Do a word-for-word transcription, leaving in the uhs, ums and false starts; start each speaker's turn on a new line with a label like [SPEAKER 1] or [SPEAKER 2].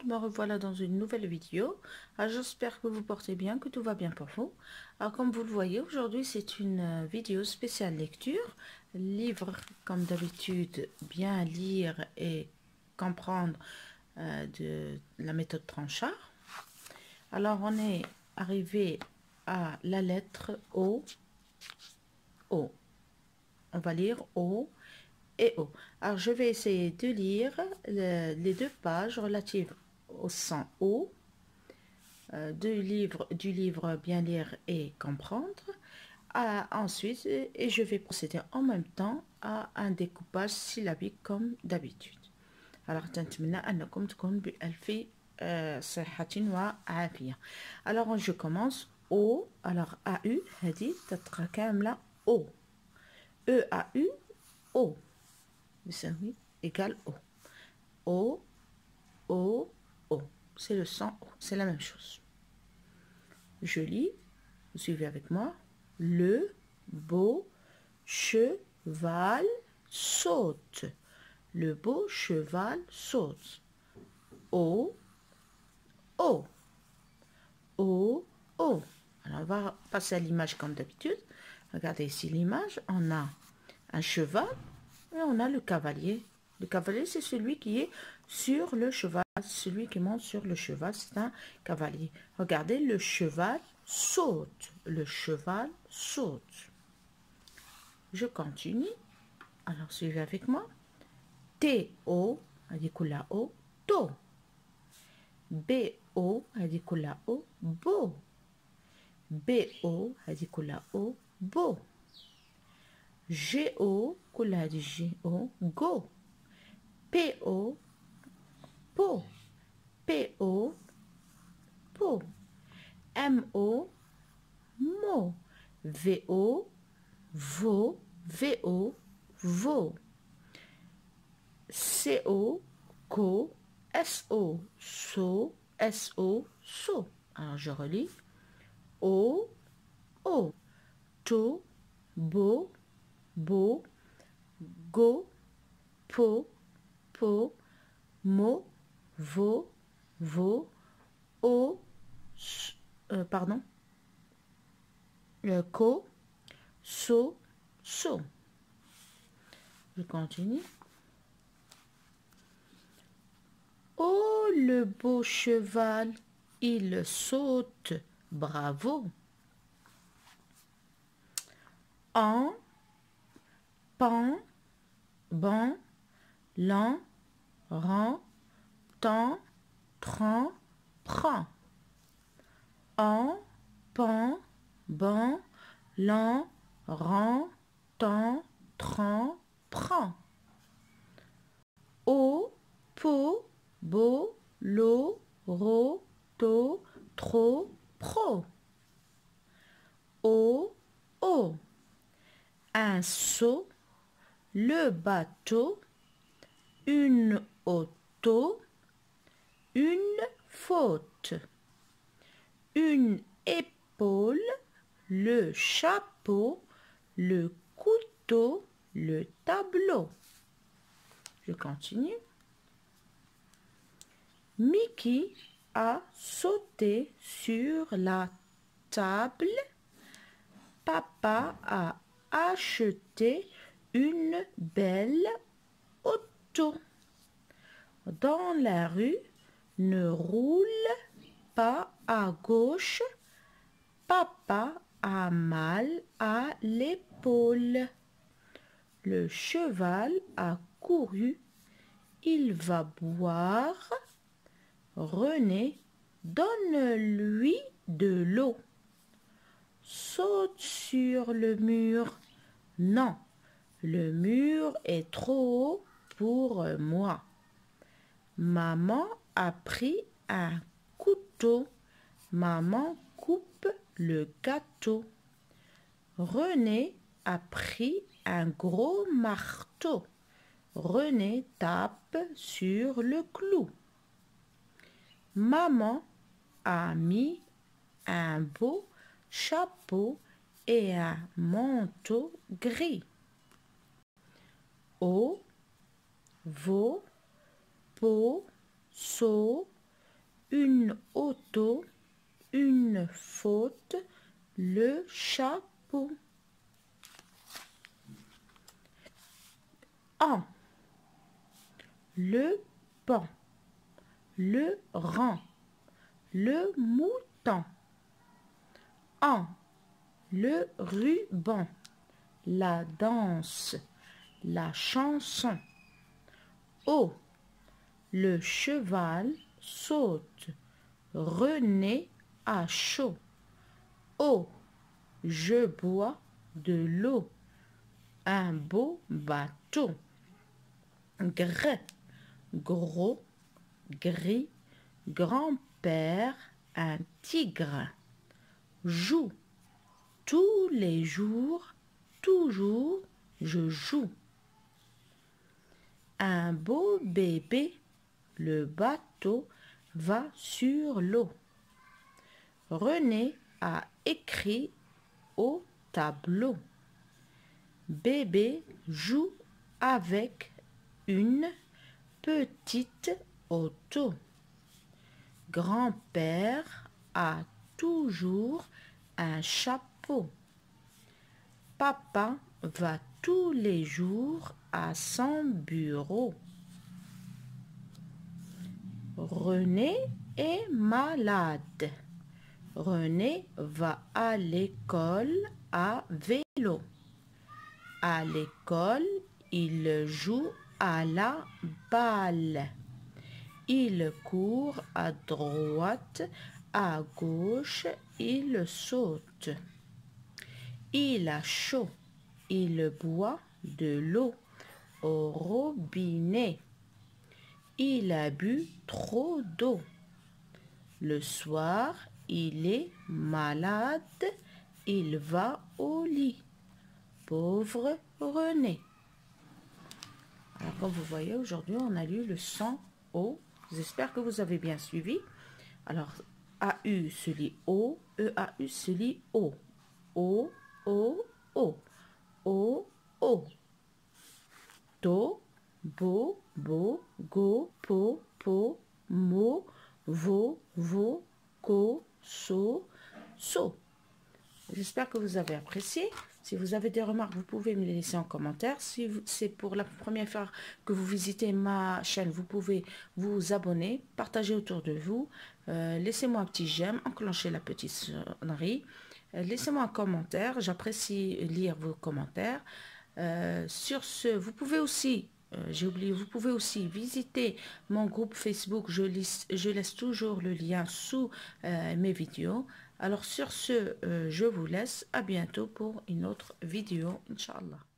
[SPEAKER 1] monde, me revoilà dans une nouvelle vidéo. Alors, j'espère que vous portez bien, que tout va bien pour vous. Alors comme vous le voyez, aujourd'hui c'est une euh, vidéo spéciale lecture. Livre comme d'habitude, bien lire et comprendre euh, de la méthode Tranchard. Alors on est arrivé à la lettre O. O. On va lire O et O. Alors je vais essayer de lire le, les deux pages relatives au son O euh, du livre du livre Bien lire et comprendre. Euh, ensuite, et je vais procéder en même temps à un découpage syllabique comme d'habitude. Alors تنتمنى أنكم تكون بألف صحة وعافية. Alors je commence O. Alors A U هذه تتقى كاملة O. E A U O يساوي égale O. O, O, O. C'est le son O. C'est la même chose. Je lis. Vous suivez avec moi. Le beau cheval saute. Le beau cheval saute. O, O. O, O. Alors on va passer à l'image comme d'habitude. Regardez ici l'image. On a un cheval et on a le cavalier. Le cavalier, c'est celui qui est sur le cheval. Celui qui monte sur le cheval, c'est un cavalier. Regardez, le cheval saute. Le cheval saute. Je continue. Alors, suivez avec moi. T O, adikula O, to. B O, adikula O, bo. B O, adikula O, bo. G O, kula di G O, go. P O, po. P O, po. M O, mo. V O, vo. V O, vo. C O, co. S O, so. S O, so. Alors je relis. O, o. To, bo, bo. Go, po, po. Mo, vo, vo. O, euh, pardon. Le co, so, so. Je continue. Oh, le beau cheval, il saute, bravo. En, pan, ban, lan, ran, tan, tran, prend. En, pan, ban, lan, ran, tan, tran, prend. O, po, bo, lo, ro, to, tro, pro. O, o. Un seau, le bateau, une auto, une faute. Une épaule, le chapeau, le couteau, le tableau. Je continue. Mickey a sauté sur la table. Papa a acheté une belle auto. Dans la rue, ne roule pas à gauche. Papa a mal à l'épaule. Le cheval a couru. Il va boire. René, donne-lui de l'eau. Saute sur le mur. Non, le mur est trop haut pour moi. Maman a pris un couteau. Maman coupe le gâteau. René a pris un gros marteau. René tape sur le clou. Maman a mis un beau chapeau et un manteau gris. O, vo, po, so, une auto, une faute, le chapeau. En, le banc, le rang, le mouton. En, le ruban, la danse, la chanson. Au, le cheval saute, René a chaud. Eau, je bois de l'eau, un beau bateau. Gr, gros, gris, grand-père, un tigre. Joue, tous les jours, toujours, je joue. Un beau bébé, le bateau va sur l'eau. René a écrit au tableau. Bébé joue avec une petite auto. Grand-père a toujours un chapeau. Papa va tous les jours à son bureau. René est malade. René va à l'école à vélo. À l'école, il joue à la balle. Il court à droite, à gauche, il saute. Il a chaud, il boit de l'eau au robinet. Il a bu trop d'eau. Le soir, il est malade, il va au lit. Pauvre René. Alors, comme vous voyez, aujourd'hui, on a lu le cent O. J'espère que vous avez bien suivi. Alors, A U se lit O, E A U se lit O. O, O, O. O, O. Do, bo, bo, go, po, po, mo, vo, vo, ko, so, so. J'espère que vous avez apprécié. Si vous avez des remarques, vous pouvez me les laisser en commentaire. Si c'est pour la première fois que vous visitez ma chaîne, vous pouvez vous abonner, partager autour de vous. Euh, Laissez-moi un petit j'aime, enclenchez la petite sonnerie. Euh, Laissez-moi un commentaire. J'apprécie lire vos commentaires. Euh, sur ce, vous pouvez aussi... Euh, j'ai oublié, vous pouvez aussi visiter mon groupe Facebook. Je, lis, je laisse toujours le lien sous euh, mes vidéos. Alors sur ce, euh, je vous laisse. À bientôt pour une autre vidéo, Inch'Allah.